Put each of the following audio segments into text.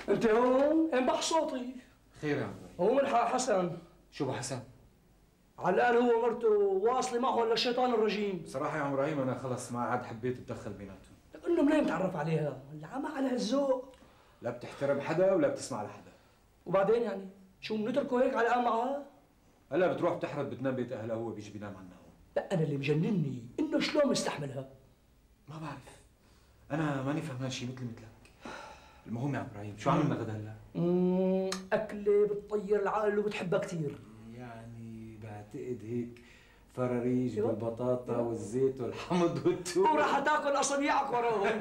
انت هون؟ انبح صوتي. خير يا عم هو من حسن. شو ابو حسن؟ على الان هو ومرته واصله معه ولا الشيطان الرجيم؟ صراحة يا عم ابراهيم انا خلص ما عاد حبيت اتدخل بيناتهم. لك انه منين متعرف عليها؟ العمى على هالذوق. لا بتحترم حدا ولا بتسمع لحدا. وبعدين يعني شو بنتركه هيك على الان معها؟ هلا بتروح بتحرد بتنام بيت اهلها هو بيجي بينام عنا هون. لا انا اللي مجنني انه شلون مستحملها؟ ما بعرف. انا ماني فهمان شيء مثلك. المهم يا عم ابراهيم شو عملنا غدا هلا؟ اكله بتطير العقل وبتحبها كثير. يعني بعتقد هيك فراريج بالبطاطا والزيت والحمض والثوم وراح تاكل اصابيعك وراهم.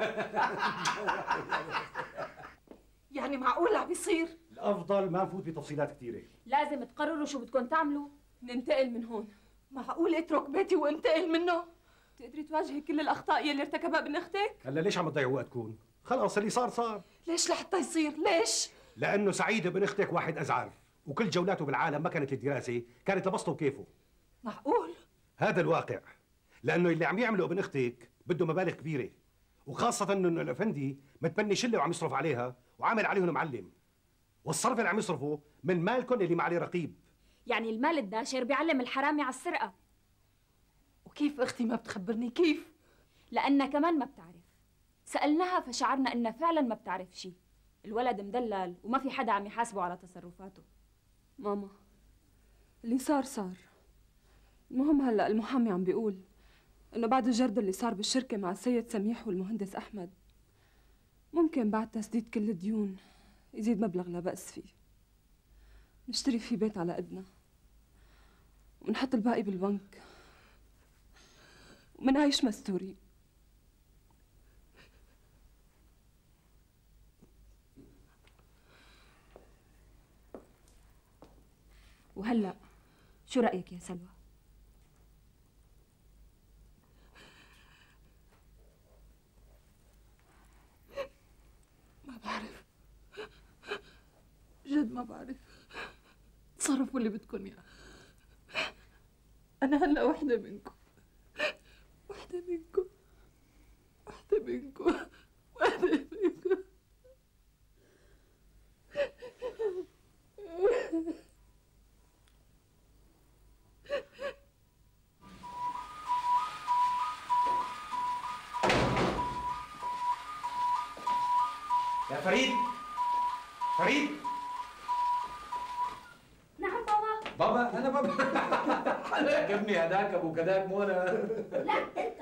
يعني معقول عم بيصير؟ الافضل ما نفوت بتفصيلات كثيره. لازم تقرروا شو بدكم تعملوا. ننتقل من هون. معقول اترك بيتي وانتقل منه؟ تقدري تواجهي كل الاخطاء يلي ارتكبها بنت اختك؟ هلا ليش عم تضيعوا وقتكم؟ خلص اللي صار صار. ليش لحتى يصير؟ ليش؟ لانه سعيد ابن اختك واحد ازعر، وكل جولاته بالعالم ما كانت الدراسه، كانت لبسطه وكيفه. معقول؟ هذا الواقع. لانه اللي عم يعمله ابن اختك بده مبالغ كبيره، وخاصه انه الافندي متبني شله وعم يصرف عليها وعامل عليهم معلم، والصرف اللي عم يصرفه من مالكم اللي ما عليه رقيب. يعني المال الداشر بيعلم الحرامي على السرقه. وكيف اختي ما بتخبرني كيف؟ لأنها كمان ما بتعرف. سألناها فشعرنا إنها فعلا ما بتعرف شيء. الولد مدلل وما في حدا عم يحاسبه على تصرفاته. ماما اللي صار صار. المهم هلا المحامي عم بيقول انه بعد الجرد اللي صار بالشركه مع السيد سميح والمهندس احمد ممكن بعد تسديد كل الديون يزيد مبلغ لا بأس فيه. نشتري فيه بيت على قدنا ونحط الباقي بالبنك ومنعيش مستورين. وهلأ شو رأيك يا سلوى؟ ما بعرف، جد ما بعرف. تصرفوا اللي بدكم اياه. أنا هلا وحدة منكم، وحدة منكم، وحدة منكم، وحدة منكم. يا فريد. فريد. نعم بابا. بابا انا بابا. عجبني هداك ابو كذاك مو انا. لا انت.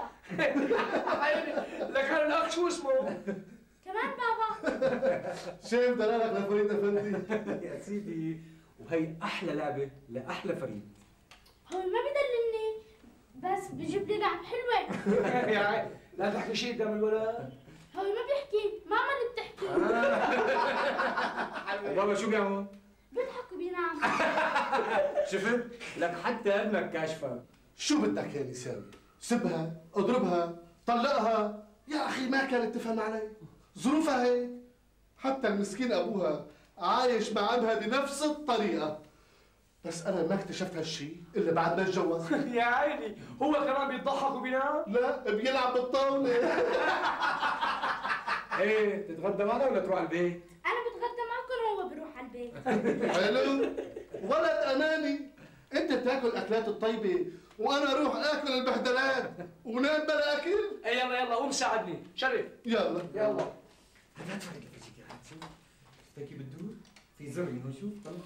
لك انا الاخ شو اسمه؟ كمان بابا. شايف دلالك لفريد افندي؟ يا سيدي وهي احلى لعبه لاحلى فريد. هو ما بدللني بس بجيب لي لعب حلوه. يا عيل لا تحكي شيء قدام الولد. هو ما بيحكي، ماما اللي بتحكي. بابا شو بيعمل؟ بيضحك وبينام. شفت؟ لك حتى ابنك كاشفه. شو بدك يا نساوي؟ سبها، اضربها، طلقها، يا اخي ما كانت تفهم علي، ظروفها هيك، حتى المسكين ابوها عايش مع ابها بنفس الطريقة، بس انا ما اكتشفت هالشيء الا بعد ما اتجوز. يا عيني هو كمان بيضحك وبينام؟ لا بيلعب بالطاولة. ايه تتغدى معنا ولا تروح على البيت؟ انا بتغدى معكم وهو بروح على البيت. حلو، ولد اناني، انت بتاكل الاكلات الطيبة وانا اروح اكل البهدلات ونام بلا اكل. اي يلا يلا قوم ساعدني، شرف. يلا يلا. هات فرق الفيجيك هات شوف. شفتها كيف بتدور؟ في زر انه شوف طلع.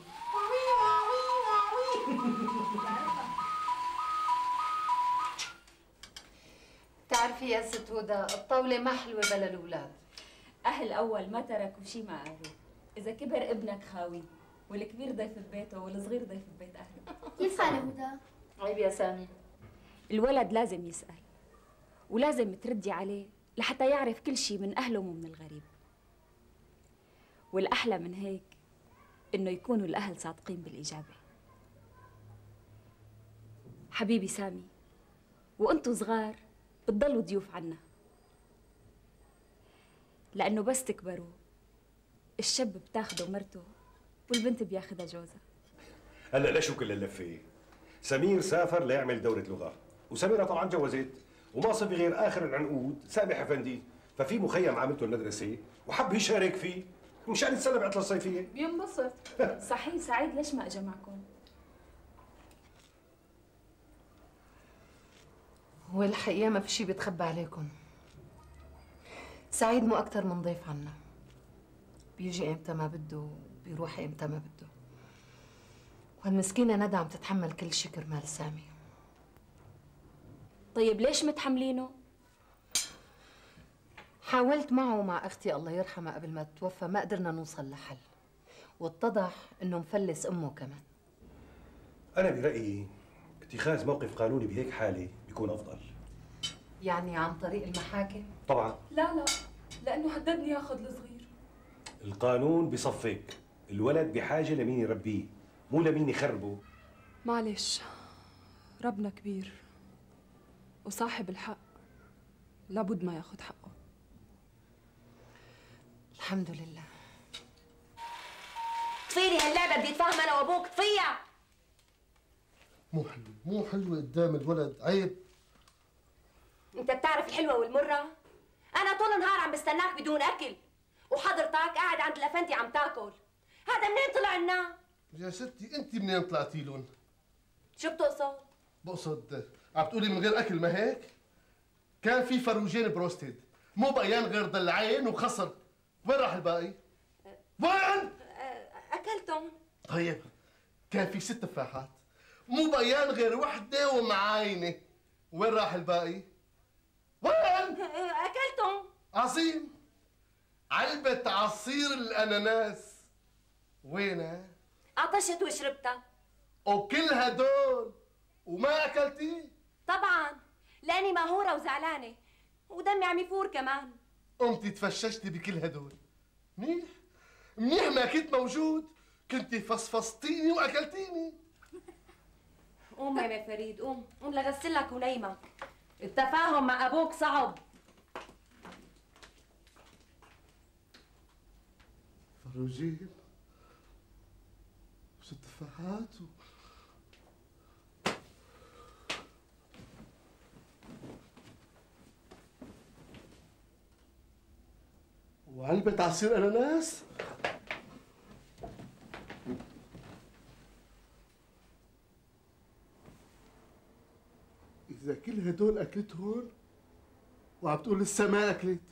بتعرفي يا ست هدى الطاولة ما حلوة بلا الأولاد. أهل أول ما تركوا شي ما قالوا. إذا كبر ابنك خاوي والكبير ضيف ببيته والصغير ضيف ببيت أهله. كيف خالة هدى؟ عيب يا سامي. الولد لازم يسأل ولازم تردي عليه لحتى يعرف كل شي من أهله ومن الغريب. والأحلى من هيك إنه يكونوا الأهل صادقين بالإجابة. حبيبي سامي، وأنتوا صغار بتضلوا ضيوف عنا، لأنه بس تكبروا الشاب بتاخده مرته والبنت بياخدها جوزها. هلا ليش كل اللفه؟ سمير سافر ليعمل دورة لغة، وسميرة طبعا جوزت، وما صفي غير آخر العنقود سامح أفندي، ففي مخيم عاملته المدرسة وحب يشارك فيه، مشان نتسلى بعطله الصيفيه. بينبسط. صحيح سعيد ليش ما اجى معكم؟ هو الحقيقة ما في شي بيتخبى عليكم. سعيد مو أكتر من ضيف عنا، بيجي إمتى ما بده بيروح إمتى ما بده، وهالمسكينة ندى عم تتحمل كل شي كرمال سامي. طيب ليش متحملينه؟ حاولت معه ومع أختي الله يرحمها قبل ما تتوفى، ما قدرنا نوصل لحل، واتضح إنه مفلس أمه كمان. انا برايي اتخاذ موقف قانوني بهيك حاله بيكون افضل. يعني عن طريق المحاكم؟ طبعا. لا لأنه هددني ياخذ الصغير. القانون بصفق، الولد بحاجه لمين يربيه مو لمين يخربه. معلش، ربنا كبير وصاحب الحق لابد ما ياخذ حقه. الحمد لله. طفيلي هاللعبة بدي اتفاهم انا وابوك، طفيها. مو حلوة قدام الولد، عيب. انت بتعرف الحلوة والمرة؟ انا طول النهار عم بستناك بدون اكل، وحضرتك قاعد عند الافندي عم تاكل. هذا منين طلع لنا؟ يا ستي انت منين طلعتي لهم؟ شو بتقصد؟ بقصد عم تقولي من غير اكل، ما هيك؟ كان في فروجين بروستد، مو بقيان غير ضلعين وخصر، وين راح الباقي؟ وين؟ اكلتهم. طيب كان في 6 تفاحات، مو بقيان غير وحدة ومعاينة، وين راح الباقي؟ وين؟ اكلتهم. عظيم. علبة عصير الأناناس وينها؟ عطشت وشربتها. وكل هدول وما أكلتي؟ طبعا لاني مهورة وزعلانة ودمي عم يفور كمان. قمتي تفششتي بكل هدول. منيح ما كنت موجود، كنتي فصفصتيني وأكلتيني. قوم يا فريد، قوم لغسلك ونيمك. التفاهم مع ابوك صعب. فروجين و6 تفاحات وعلبة عصير أناناس. إذا كل هدول أكلتهم وعم تقول لسه ما أكلت،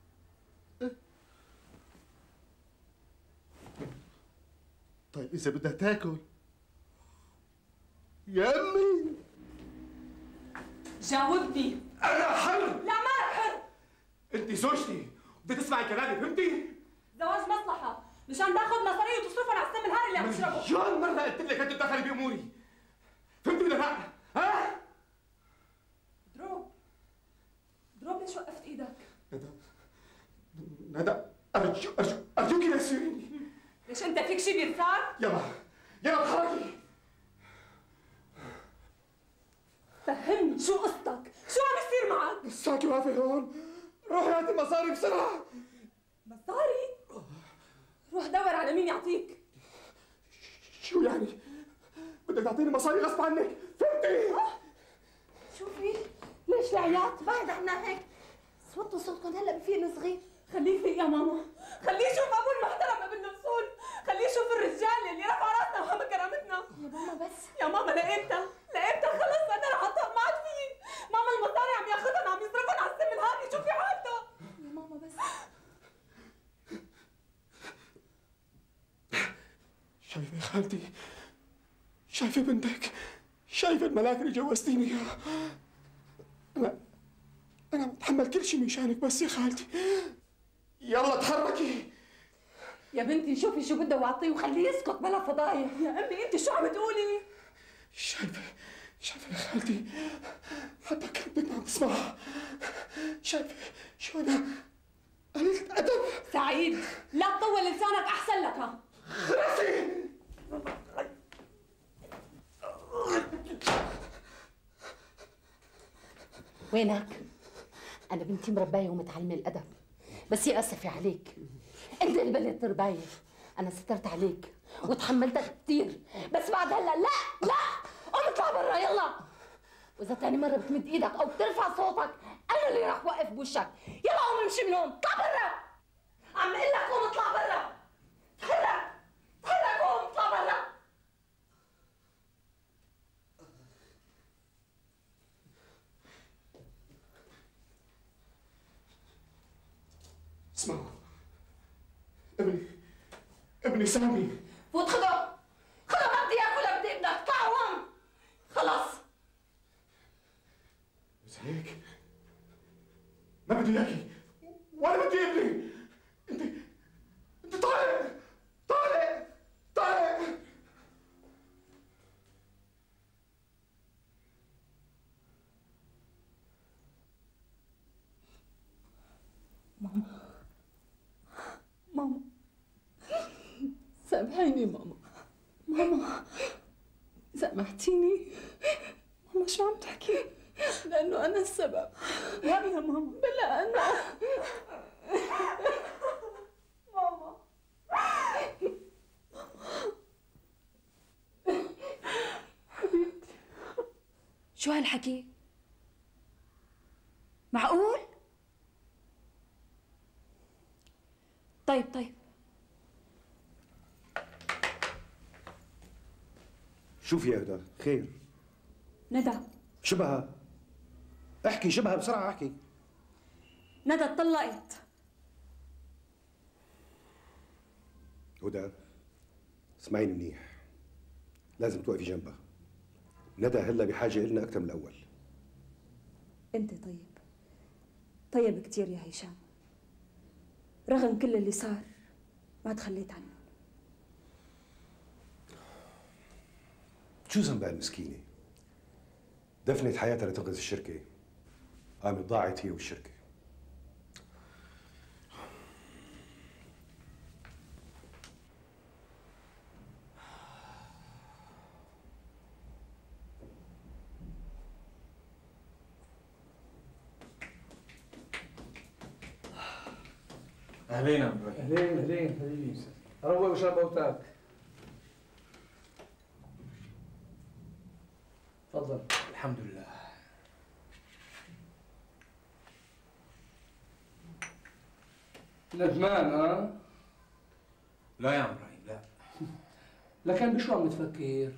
طيب إذا بدها تاكل يا أمي. جاوبني. أنا حر. لا ما حر. أنت زوجتي بدك تسمعي كلامي، فهمتي؟ زواج مصلحة مشان تاخذ مصاري وتصرفهم على السم الهاري اللي عم تشربه. مليون مرة قلت لك لا تتدخلي بأموري، فهمتي ولا لا؟ ها؟ دروب ليش وقفت ايدك؟ ندى أرجوكي لا تسيريني. ليش انت فيك شي بيرثار؟ يلا اتحركي. فهمني شو قصتك؟ شو عم يصير معك؟ لساكي واقفة هون، روحي هاتي المصاري بسرعة. مصاري؟ روح دور على مين يعطيك. شو يعني؟ بدك تعطيني مصاري غصب عنك، فهمتي؟ شوفي ليش العياط؟ بعد عنا هيك. صوتوا صوتكم هلا بفينا صغير. خليه يفيق يا ماما، خليه يشوف ابو المحترم ابن الاصول، خليه يشوف الرجال اللي رفع راسنا وهم كرامتنا. يا ماما بس يا ماما لامتى؟ خلص انا رح اطلق ما عاد في. ماما المصاري عم ياخذهم عم يصرفهم على السم الهادي، شوفي حالته. يا ماما بس. شايفة يا خالتي؟ شايفة بنتك؟ شايفة الملاك اللي جوزتيني اياها؟ أنا بتحمل كل شيء مشانك بس يا خالتي. يلا تحركي. يا بنتي شوفي شو بده واعطيه وخليه يسكت بلا فضايح. يا امي انت شو عم تقولي؟ شايفة يا خالتي؟ حتى كلمتك ما عم تسمعها. شايفة شو أنا قليلة أدب؟ سعيد لا تطول لسانك أحسن لك. خلصي. وينك؟ أنا بنتي مرباية ومتعلمة الأدب، بس يا أسفي عليك، أنت اللي بليت ترباية. أنا سترت عليك وتحملتك كثير، بس بعد هلا لا قوم اطلع برا يلا. وإذا تاني مرة بتمد إيدك أو بترفع صوتك أنا اللي راح وقف بوشك. يلا قوم امشي من هون، اطلع برا. عم اقول لك قوم اطلع برا. اسمعوا، ابني سامي. فوت خده ما بدي اياك ولا بدي ابنك، اطلعوا هون خلص. بس هيك ما بدي اياكي ولا بدي ابني. انت طالع. ماما سامحيني ماما سامحتيني ماما. شو عم تحكي؟ لأنه أنا السبب. لا يا ماما، بلا أنا. ماما حبيبتي. شو هالحكي؟ معقول؟ طيب شوفي يا هدى، خير؟ ندى شبهها؟ احكي شبهها بسرعة، احكي. ندى اتطلقت. هدى اسمعيني منيح، لازم توقفي جنبها. ندى هلا بحاجة إلنا أكثر من الأول. انت طيب كتير يا هشام، رغم كل اللي صار ما تخليت عنه. شو ذنبها المسكينة؟ دفنت حياتها لتنقذ الشركة، قامت ضاعت هي والشركة. اهلين عم ابراهيم. اهلين حبيبي. روق وشرب اوتاك. تفضل. الحمد لله. ندمان ها؟ لا يا عم ابراهيم لا. لكن بشو عم تفكر؟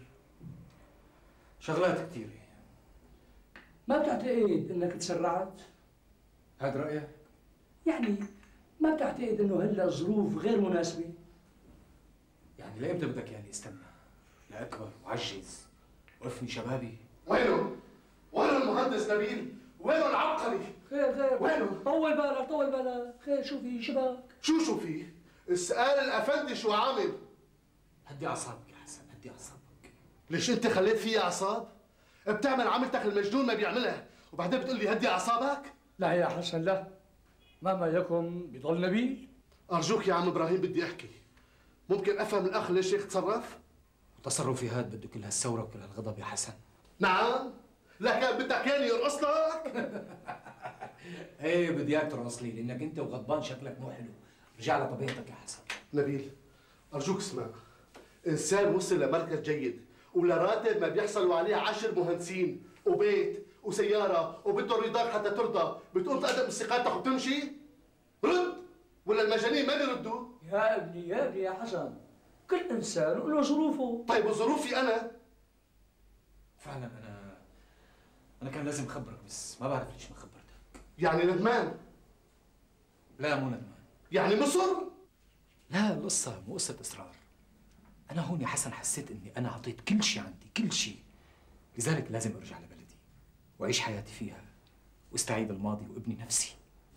شغلات كثيرة. ما بتعتقد انك تسرعت؟ هذا رأيك؟ يعني ما بتعتقد انه هلا الظروف غير مناسبة؟ يعني لإمتى بدك يعني استنى؟ لأكبر وعجز وقفني شبابي. وينه المهندس نبيل؟ وينه العبقري؟ خير وينه؟ طول بالك خير. شو في شبك؟ شو فيه؟ اسأل الأفندي شو عامل؟ هدي أعصابك يا حسن، هدي أعصابك. ليش أنت خليت فيي أعصاب؟ بتعمل عملتك المجنون ما بيعملها، وبعدين بتقول لي هدي أعصابك؟ لا يا حسن لا، مهما يكن بضل نبيل. أرجوك يا عم إبراهيم بدي أحكي. ممكن أفهم الأخ ليش هيك تصرف؟ وتصرفي هاد بده كل هالثورة وكل هالغضب يا حسن. نعم؟ لكن بدك ياني يرقص لك؟ ايه بدي اياك ترقص لي لانك انت وغضبان شكلك مو حلو. رجع لطبيعتك يا حسن. نبيل أرجوك اسمع، إنسان وصل لمركز جيد ولراتب ما بيحصلوا عليه 10 مهندسين وبيت وسيارة وبده رضاك حتى ترضى، بتقوم تقدم استقالتك وتمشي؟ رد ولا المجانين ما بيردوا؟ يا ابني يا حسن، كل انسان له ظروفه. طيب وظروفي أنا؟ فعلا انا كان لازم اخبرك بس ما بعرف ليش ما خبرتك. يعني ندمان؟ لا مو ندمان. يعني مصر؟ لا القصة مو قصة إصرار. أنا هون يا حسن حسيت إني أنا أعطيت كل شيء عندي، كل شيء. لذلك لازم أرجع لبلدي وأعيش حياتي فيها واستعيد الماضي وابني نفسي.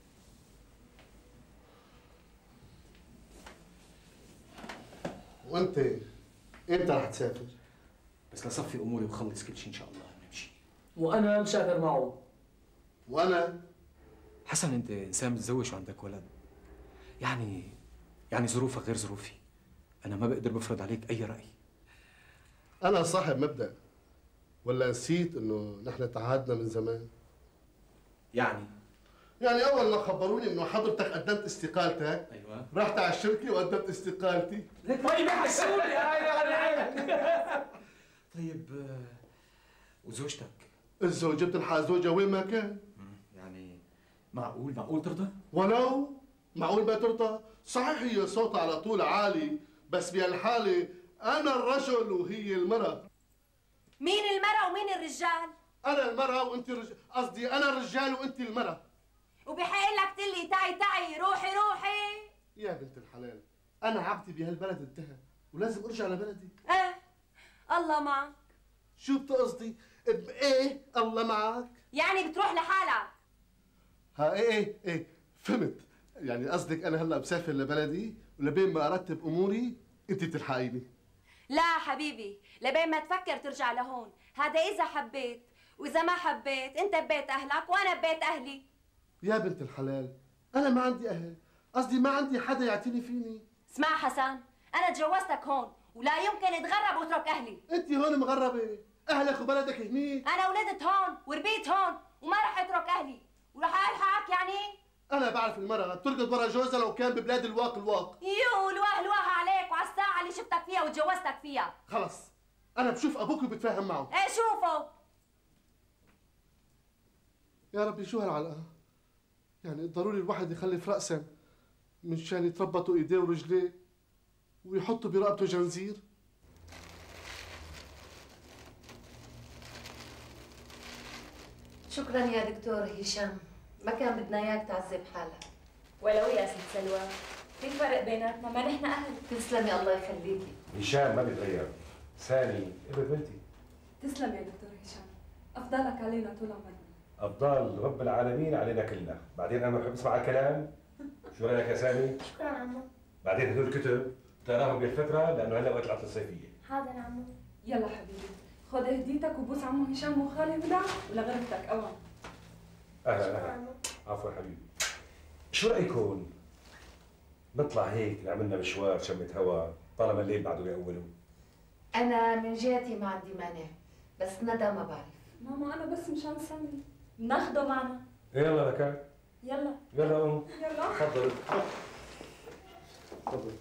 وأنت إمتى رح تسافر؟ بس لصفي أموري وخلص كل شيء إن شاء الله نمشي. وانا مسافر معه. وأنا؟ حسن أنت إنسان متزوج وعندك ولد. يعني ظروفك غير ظروفي. أنا ما بقدر بفرض عليك أي رأي. أنا صاحب مبدأ، ولا نسيت إنه نحن تعهدنا من زمان؟ يعني أول ما خبروني إنه حضرتك قدمت استقالتك، أيوه رحت على الشركة وقدمت استقالتي. طيب حسوني هاي. طيب وزوجتك؟ الزوجة بتلحق زوجها وين ما كان. يعني معقول ترضى؟ ولو معقول ما ترضى؟ صحيح هي صوتها على طول عالي، بس بهالحالة أنا الرجل وهي المرأة. مين المرأة ومين الرجال؟ أنا المرأة وأنت الرجال، قصدي أنا الرجال وأنت المرأة. وبحق لك تقلي تعي تعي روحي روحي. يا بنت الحلال، انا عقدي بهالبلد انتهى ولازم ارجع لبلدي. ايه الله معك. شو بتقصدي بايه الله معك؟ يعني بتروح لحالك. ها ايه فهمت. يعني قصدك انا هلا بسافر لبلدي ولبين ما ارتب اموري انت بتلحقيني. لا حبيبي، لبين ما تفكر ترجع لهون، هذا اذا حبيت، واذا ما حبيت انت ببيت اهلك وانا ببيت اهلي. يا بنت الحلال، انا ما عندي اهل، قصدي ما عندي حدا يعتني فيني. اسمع حسن، انا تجوزتك هون ولا يمكن اتغرب واترك اهلي. انت هون مغربه، اهلك وبلدك هنيك. انا ولدت هون وربيت هون وما رح اترك اهلي ورح الحقك يعني. انا بعرف المرأة بتركض ورا جوزها لو كان ببلاد الواق. يو الواه عليك وعلى الساعة اللي شفتك فيها وتجوزتك فيها. خلص انا بشوف ابوك وبتفاهم معه. ايه شوفه. يا ربي شو هالعلقة؟ يعني ضروري الواحد يخلف رأسا مشان يتربطوا ايديه ورجليه ويحطوا برقبته جنزير؟ شكرا يا دكتور هشام، ما كان بدنا اياك تعذب حالك. ولو يا ست سلوى، في فرق بيناتنا، ما نحن اهل. تسلمي الله يخليكي. هشام ما بيتغير، ثاني ابن بنتي. تسلم يا دكتور هشام، افضلك علينا طول عمرنا. افضل رب العالمين علينا كلنا. بعدين انا بحب اسمع الكلام. شو رايك يا سامي؟ شكرا عمو. بعدين هدول الكتب تقراهم بالفتره لانه هلا وقت العطله الصيفيه. حاضر عمو. يلا حبيبي، خذ هديتك وبوس عمو هشام وخالي ودع ولغرفتك اوعى. اهلا. عفوا حبيبي. شو رايكم نطلع هيك نعملنا مشوار شمة هوا طالما الليل بعده يأوله؟ انا من جهتي ما عندي مانع، بس ندى ما بعرف. ماما انا بس مشان سامي. ناخده معنا. يلا ركال. يلا يلا يلا تفضل. تفضل.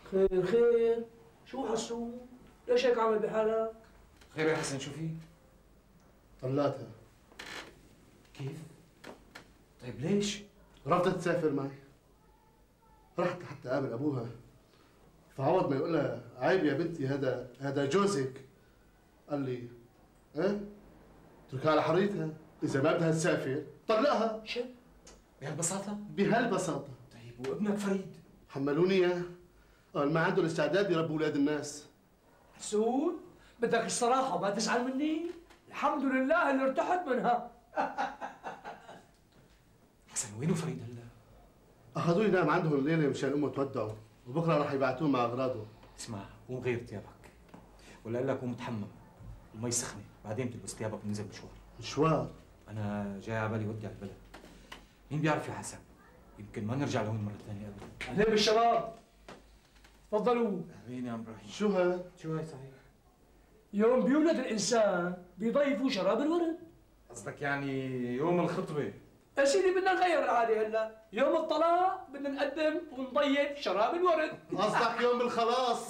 خير خير، شو حسون؟ ليش هيك عامل بحالك؟ خير يا حسن، شو في؟ طلقتها. كيف؟ طيب ليش؟ رفضت تسافر معي. رحت حتى قابل ابوها، فعوض ما يقول لها عيب يا بنتي هذا جوزك، قال لي ايه؟ اتركها على حريتها، اذا ما بدها تسافر طلقها. شو؟ بهالبساطة؟ بهالبساطة. طيب وابنك فريد؟ حملوني اياه، قال ما عنده الاستعداد يربي اولاد الناس. حسون بدك الصراحة ما تزعل مني؟ الحمد لله اللي ارتحت منها. حسن وينه فريد هلا؟ اخذوه ينام عندهم الليلة مشان امه تودعه، وبكره رح يبعتوه مع اغراضه. اسمع، قوم غير ثيابك، ولا اقول لك قوم تحمم، المي سخنة، بعدين بتلبس ثيابك وننزل مشوار. مشوار؟ أنا جاي على بالي ودي على البلد. مين بيعرف يا حسن؟ يمكن ما نرجع لهون مرة ثانية أبدا. أهلين بالشباب، تفضلوا. أهلين يا عم إبراهيم. شو هاد؟ شو هاي صحيح؟ يوم بيولد الإنسان بيضيفوا شراب الورد. قصدك يعني يوم الخطبة؟ يا سيدي بدنا نغير العادة هلا، يوم الطلاق بدنا نقدم ونضيف شراب الورد. قصدك يوم الخلاص.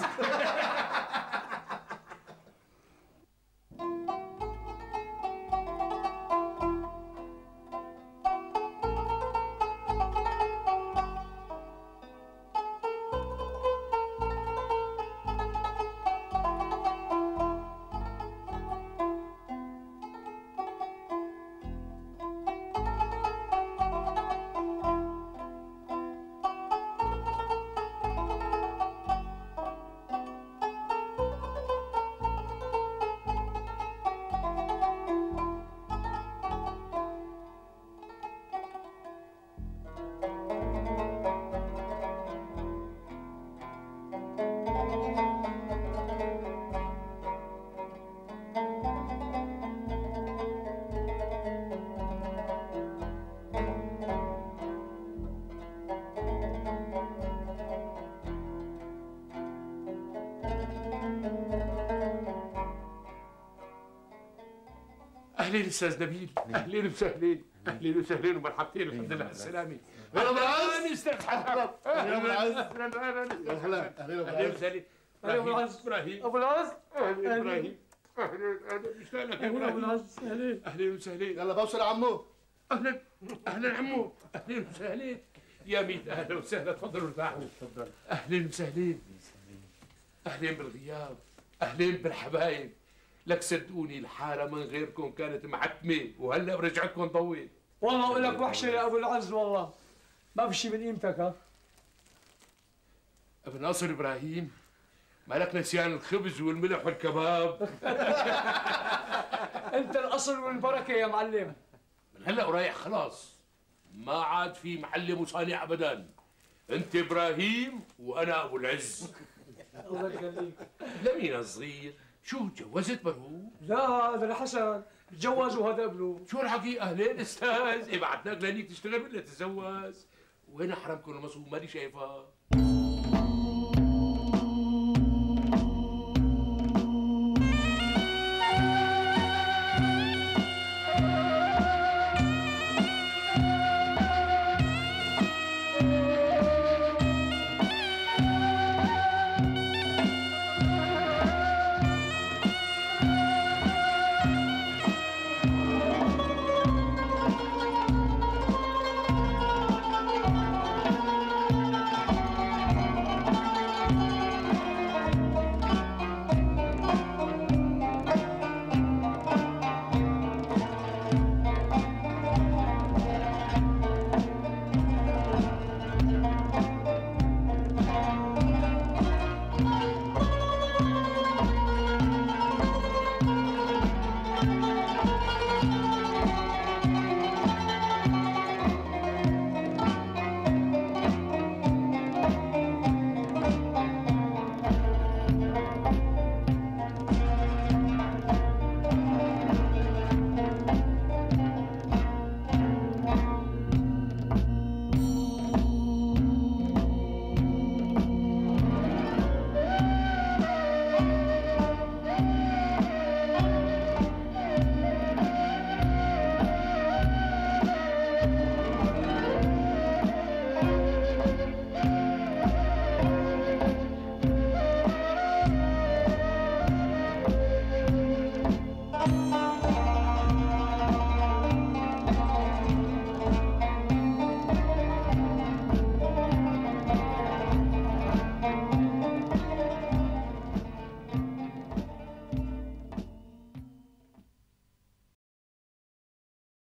اهلين استاذ نبيل، اهلين وسهلين، اهلين وسهلين ومرحبتين، الحمد لله على السلامة. هلا بالعز. استاذ حسن. اهلا بالعز. يا هلا اهلا بالعز. اهلا بالعز. ابراهيم. ابو العز. اهلا ابراهيم. اهلا مشتاق لك يا ابراهيم. ابو العز. اهلين. اهلين وسهلين. يلا بوصل عمو. اهلا اهلا عمو، اهلين وسهلين. يا ميت اهلا وسهلا، تفضلوا ارتاحوا. تفضل. اهلين وسهلين. اهلين بالغياب، اهلين بالحبايب. لك صدقوني الحالة من غيركم كانت محتمة، وهلا برجعتكم ضوي. والله لك وحشة يا أبو العز، والله ما في شيء من قيمتك. ها ابن ناصر إبراهيم، مالك نسيان الخبز والملح والكباب؟ أنت الأصل والبركة يا معلم. من هلا ورايح خلاص ما عاد في معلم وصانع أبدا. أنت إبراهيم وأنا أبو العز. الله يخليك. لمين الصغير؟ شو تجوزت برو؟ لا هذا حسن تجوز وهذا ابنه. شو الحكي؟ اهلين استاذ، ابعتناك لهنيك تشتغل ولا تتزوج؟ وين حرمكم المصروف؟ ماني شايفها.